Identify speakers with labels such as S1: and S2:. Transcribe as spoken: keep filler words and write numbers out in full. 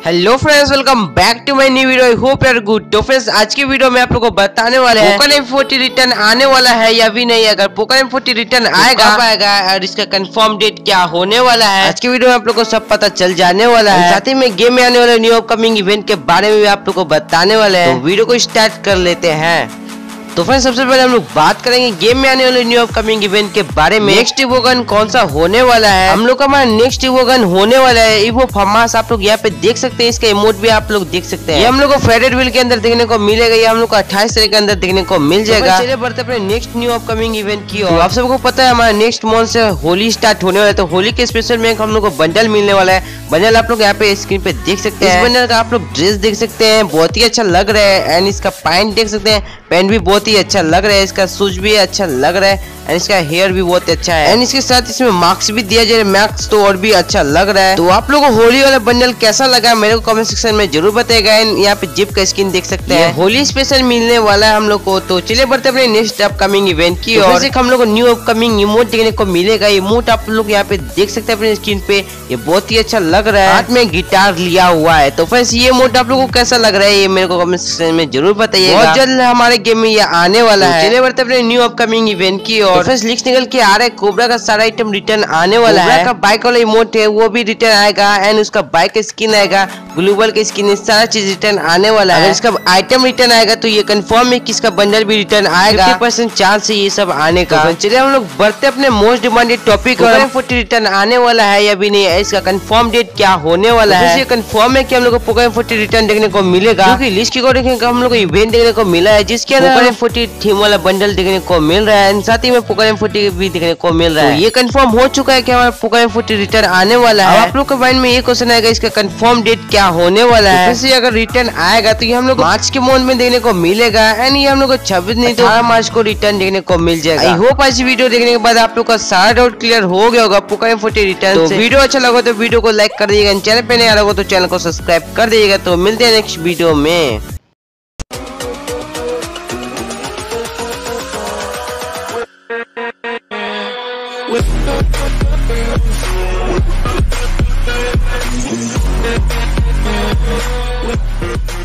S1: Hello friends, welcome back to my new video. I hope you are good. तो friends, आज की video में आप लोगों को बताने वाले हैं पोकोन एम फोर्टी रिटर्न आने वाला है या भी नहीं। अगर पोकोन एम फोर्टी रिटर्न आएगा कब आएगा और इसका कंफर्म डेट क्या होने वाला है, आज की वीडियो में आप लोगों को सब पता चल जाने वाला है। साथ ही में गेम में आने वाले न्यू अपकमिंग इवेंट के बारे में भी आप लोगों को बताने वाले हैं। तो वीडियो को स्टार्ट कर लेते हैं। तो फ्रेंड्स, सबसे पहले हम लोग बात करेंगे गेम में आने वाले न्यू अपकमिंग इवेंट के बारे में। नेक्स्ट इवोगन कौन सा होने वाला है, हम लोग का हमारा नेक्स्ट इवोगन होने वाला है इवो फमास। आप लोग यहाँ पे देख सकते हैं, इसका इमोट भी आप लोग देख सकते हैं। ये हम लोग को फेडेड व्हील के अंदर देखने को मिलेगा, ये हम लोग को अट्ठाईस तारीख के अंदर देखने को मिल जाएगा। चलिए बढ़ते अपने नेक्स्ट न्यू अपकमिंग इवेंट की ओर। आप सबको पता है हमारा नेक्स्ट मंथ से होली स्टार्ट होने वाला है, तो होली के स्पेशल में हम लोग को बंडल मिलने वाला है। बंडल आप लोग यहाँ पे स्क्रीन पे देख सकते हैं। इस बंडल का आप लोग ड्रेस देख सकते हैं, बहुत ही अच्छा लग रहा है। एंड इसका पैंट देख सकते हैं, पैंट भी बहुत ही अच्छा लग रहा है। इसका शूज भी अच्छा लग रहा है एंड इसका हेयर भी बहुत अच्छा है। एंड इसके साथ इसमें मार्क्स भी दिया जाए, मार्क्स तो और भी अच्छा लग रहा है। तो आप लोगों को होली वाला बंडल कैसा लगा मेरे को कमेंट सेक्शन में जरूर बताएगा। एंड यहाँ पे जिप का स्किन देख सकते हैं, होली स्पेशल मिलने वाला है हम लोग को। तो चलिए बढ़ते अपने नेक्स्ट अपकमिंग इवेंट की और तो हम लोग को न्यू अपकमिंग इमोट देखने को मिलेगा। इमोट आप लोग यहाँ पे देख सकते हैं अपने स्क्रीन पे, ये बहुत ही अच्छा लग रहा है। हाथ में गिटार लिया हुआ है। तो फ्रेंड्स, ये इमोट आप लोगों को कैसा लग रहा है ये मेरे को कमेंट सेक्शन में जरूर बताइएगा। बहुत जल्द हमारे गेम में ये आने वाला है। चलिए बढ़ते अपने न्यू अपकमिंग इवेंट की और फ्रेंड्स, लिस्ट निकल के आ रहा है कोबरा का सारा आइटम रिटर्न आने वाला है। का बाइक वाला इमोट है वो भी रिटर्न आएगा एंड उसका बाइक का स्किन आएगा, ग्लोबल का स्किन, सारा चीज रिटर्न आने वाला है। अगर इसका आइटम रिटर्न आएगा तो ये कंफर्म है कि इसका बंडल भी रिटर्न आएगा। फिफ्टी परसेंट चांस है ये सब आने का। तो चलिए हम लोग बढ़ते अपने मोस्ट डिमांडेड टॉपिक और फोर्टी रिटर्न आने वाला है या भी नहीं है, इसका कंफर्म डेट क्या होने वाला है। ये कंफर्म है कि हम लोग को पोकोन फोर्टी रिटर्न देखने को मिलेगा, क्योंकि लिस्ट की अकॉर्डिंग हम लोग को इवेंट देखने को मिला है जिसके अंदर पोकोन फोर्टी थीम वाला बंडल देखने को मिल रहा है। साथ ही में पोकोन फोर्टी भी देखने को मिल रहा है। ये कंफर्म हो चुका है कि हमारा पोकोन फोर्टी रिटर्न आने वाला है। आप लोग के माइंड में ये क्वेश्चन आएगा इसका कंफर्म डेट क्या होने वाला है। वैसे अगर रिटर्न आएगा तो ये हम लोग मार्च के मंथ में देखने को मिलेगा एंड ये हम लोग को छब्बीस नहीं तो अठारह मार्च को रिटर्न देखने को मिल जाएगा। आई होप आज वीडियो देखने के बाद आप लोग का सारा डाउट क्लियर हो गया होगा पोकोन फोर्टी रिटर्न से। वीडियो अच्छा लगा तो वीडियो को लाइक कर दीजिएगा, चैनल पे नहीं आ रहा हो तो चैनल को सब्सक्राइब कर दीजिएगा। तो मिलते हैं नेक्स्ट वीडियो में। With